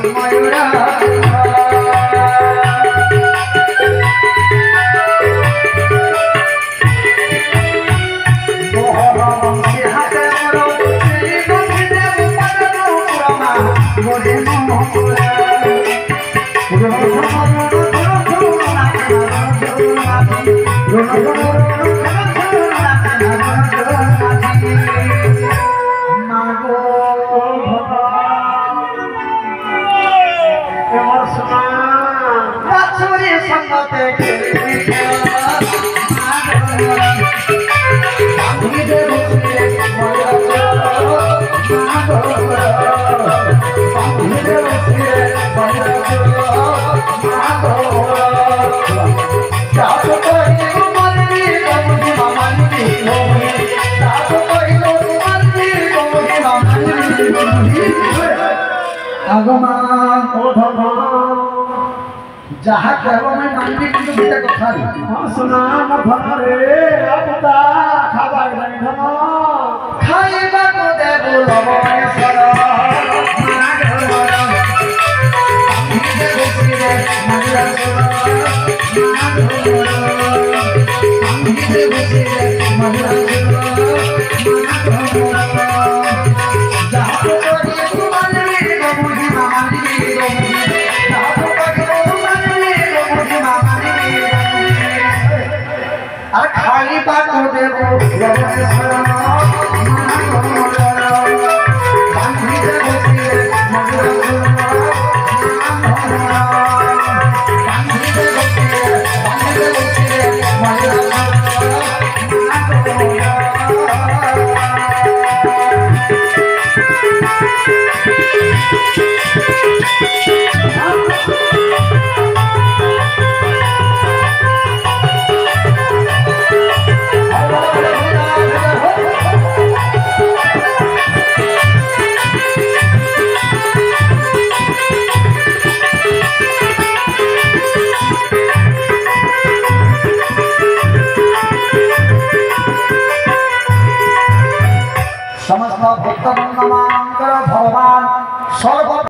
मयूरा जहाँ कहबो मैं मानबी किंतु बेटा कथा रे हां सुना मधरे अपता खाबा नहीं धम खाइबा को दे बोलबो सर खाली बात हो देखो समस्त भक्त भगवान सर्व